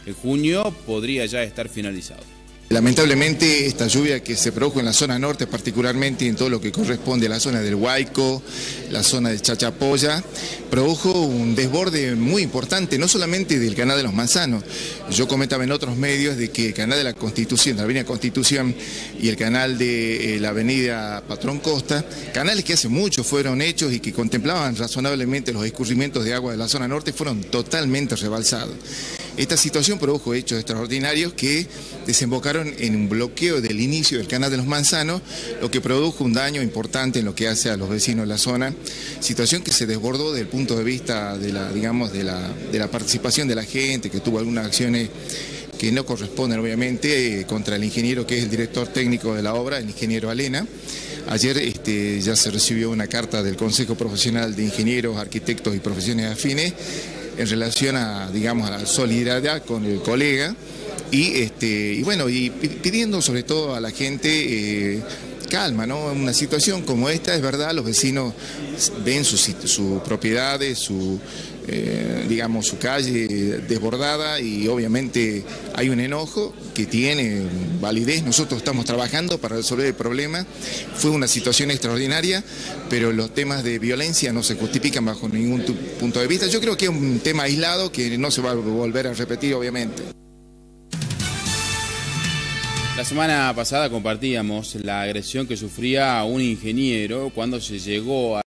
en junio podría ya estar finalizado. Lamentablemente esta lluvia que se produjo en la zona norte, particularmente en todo lo que corresponde a la zona del Huayco, la zona de Chachapoya, produjo un desborde muy importante, no solamente del canal de los Manzanos. Yo comentaba en otros medios de que el canal de la Constitución, de la avenida Constitución y el canal de la avenida Patrón Costa, canales que hace mucho fueron hechos y que contemplaban razonablemente los escurrimientos de agua de la zona norte, fueron totalmente rebalsados. Esta situación produjo hechos extraordinarios que desembocaron en un bloqueo del inicio del canal de los Manzanos, lo que produjo un daño importante en lo que hace a los vecinos de la zona, situación que se desbordó desde el punto de vista de la participación de la gente, que tuvo algunas acciones que no corresponden obviamente contra el ingeniero que es el director técnico de la obra, el ingeniero Alena. Ayer ya se recibió una carta del Consejo Profesional de Ingenieros, Arquitectos y Profesiones Afines en relación a, digamos, a la solidaridad con el colega y pidiendo sobre todo a la gente calma, ¿no? Una situación como esta, es verdad, los vecinos ven sus propiedades, su calle desbordada y obviamente hay un enojo que tiene validez. Nosotros estamos trabajando para resolver el problema. Fue una situación extraordinaria, pero los temas de violencia no se justifican bajo ningún punto de vista. Yo creo que es un tema aislado que no se va a volver a repetir, obviamente. La semana pasada compartíamos la agresión que sufría un ingeniero cuando se llegó a